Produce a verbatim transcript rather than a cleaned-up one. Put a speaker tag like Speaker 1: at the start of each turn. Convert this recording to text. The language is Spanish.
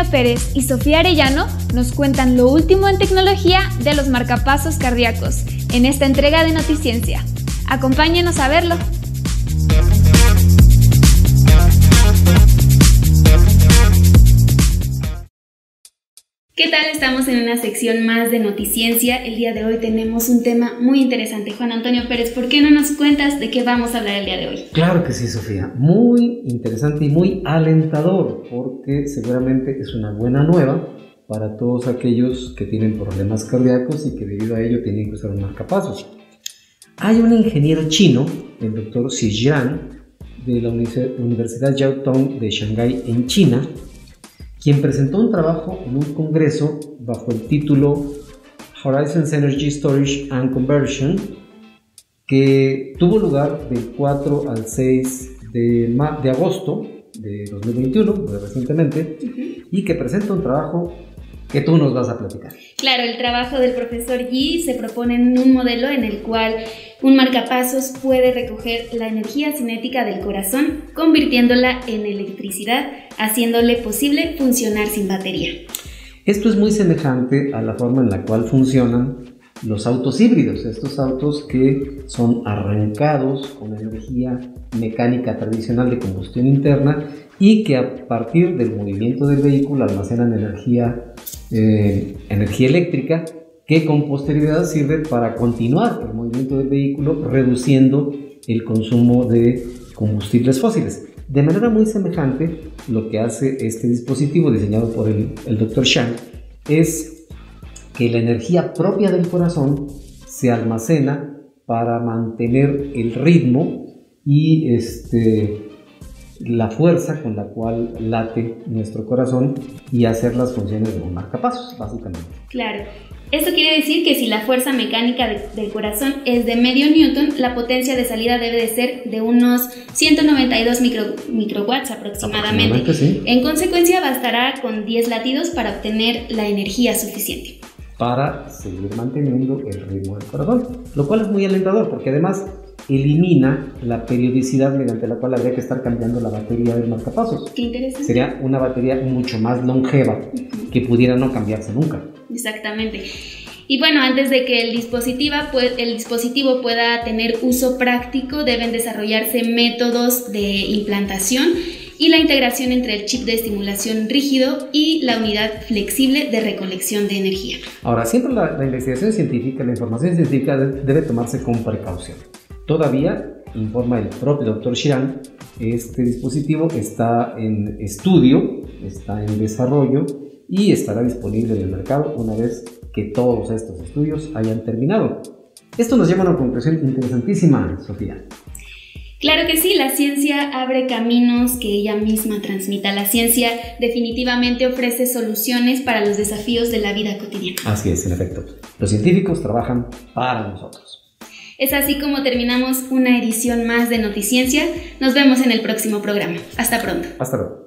Speaker 1: Antonio Pérez y Sofía Arellano nos cuentan lo último en tecnología de los marcapasos cardíacos en esta entrega de Noticiencia. Acompáñenos a verlo. ¿Qué tal? Estamos en una sección más de Noticiencia. El día de hoy tenemos un tema muy interesante. Juan Antonio Pérez, ¿por qué no nos cuentas de qué vamos a hablar el día de hoy?
Speaker 2: Claro que sí, Sofía. Muy interesante y muy alentador, porque seguramente es una buena nueva para todos aquellos que tienen problemas cardíacos y que debido a ello tienen que usar un marcapasos. Hay un ingeniero chino, el doctor Xi Jian, de la Universidad Jiao Tong de Shanghái en China, quien presentó un trabajo en un congreso bajo el título Horizons Energy Storage and Conversion, que tuvo lugar del cuatro al seis de, de agosto de dos mil veintiuno, muy recientemente, uh-huh. y que presenta un trabajo que tú nos vas a platicar.
Speaker 1: Claro, el trabajo del profesor Yi se propone en un modelo en el cual un marcapasos puede recoger la energía cinética del corazón, convirtiéndola en electricidad, haciéndole posible funcionar sin batería.
Speaker 2: Esto es muy semejante a la forma en la cual funcionan los autos híbridos, estos autos que son arrancados con energía mecánica tradicional de combustión interna y que a partir del movimiento del vehículo almacenan energía, eh, energía eléctrica que con posterioridad sirve para continuar el movimiento del vehículo reduciendo el consumo de combustibles fósiles. De manera muy semejante, lo que hace este dispositivo diseñado por el, el doctor Shang es que la energía propia del corazón se almacena para mantener el ritmo y este, la fuerza con la cual late nuestro corazón y hacer las funciones de un marcapasos, básicamente.
Speaker 1: Claro. Esto quiere decir que si la fuerza mecánica de, del corazón es de medio newton, la potencia de salida debe de ser de unos ciento noventa y dos micro, microwatts aproximadamente. aproximadamente sí. En consecuencia, bastará con diez latidos para obtener la energía suficiente.
Speaker 2: Para seguir manteniendo el ritmo del corazón, lo cual es muy alentador porque además elimina la periodicidad mediante la cual habría que estar cambiando la batería del marcapasos.
Speaker 1: Qué interesante.
Speaker 2: Sería una batería mucho más longeva uh-huh. que pudiera no cambiarse nunca.
Speaker 1: Exactamente. Y bueno, antes de que el dispositivo, el dispositivo pueda tener uso práctico, deben desarrollarse métodos de implantación y la integración entre el chip de estimulación rígido y la unidad flexible de recolección de energía.
Speaker 2: Ahora, siempre la, la investigación científica, la información científica debe tomarse con precaución. Todavía, informa el propio doctor Xiran, este dispositivo está en estudio, está en desarrollo y estará disponible en el mercado una vez que todos estos estudios hayan terminado. Esto nos lleva a una conclusión interesantísima, Sofía.
Speaker 1: Claro que sí, la ciencia abre caminos que ella misma transmita. La ciencia definitivamente ofrece soluciones para los desafíos de la vida cotidiana.
Speaker 2: Así es, en efecto. Los científicos trabajan para nosotros.
Speaker 1: Es así como terminamos una edición más de Noticiencia. Nos vemos en el próximo programa. Hasta pronto.
Speaker 2: Hasta luego.